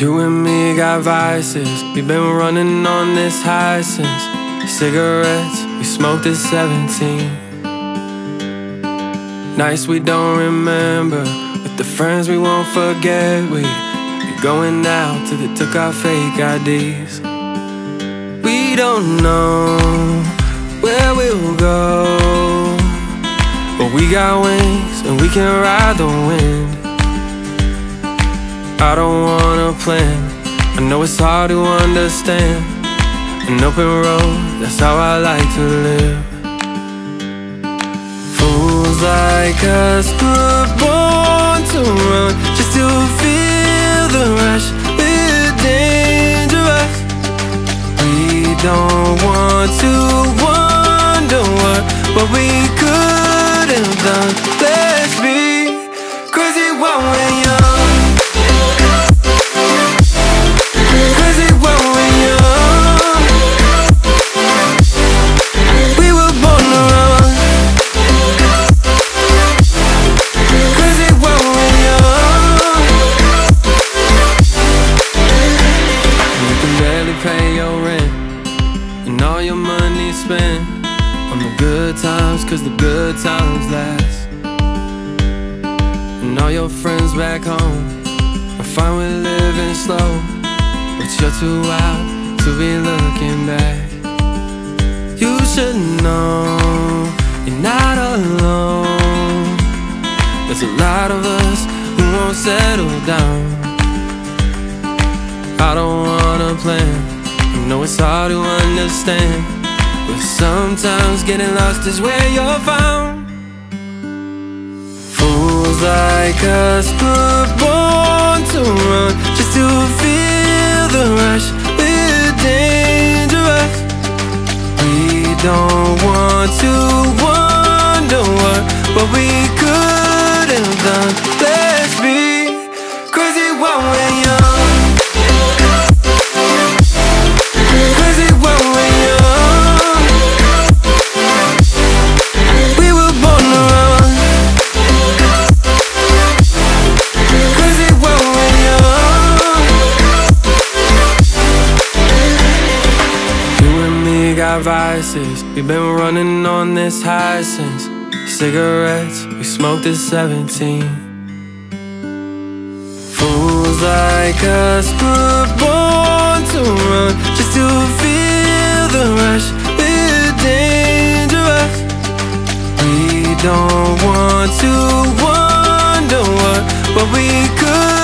You and me got vices. We've been running on this high since cigarettes we smoked at 17. Nights we don't remember, with the friends we won't forget. We'd be going out till they took our fake IDs. We don't know where we'll go, but we got wings and we can ride the wind. I don't wanna plan, I know it's hard to understand. An open road, that's how I like to live. Fools like us were born to run, just to feel the rush. We're dangerous. We don't want to wonder what we could have done. Let's be crazy while we're young. Pay your rent and all your money spent on the good times, cause the good times last. And all your friends back home are fine with living slow, but you're too out to be looking back. You should know you're not alone. There's a lot of us who won't settle down. I don't wanna plan, I know it's hard to understand, but sometimes getting lost is where you're found. Fools like us were born to run, just to feel the rush. We're dangerous. We don't want to wonder what we could have done. Let's be crazy while we're young. Vices, we've been running on this high since cigarettes we smoked at 17. Fools like us were born to run, just to feel the rush. We're dangerous. We don't want to wonder what we could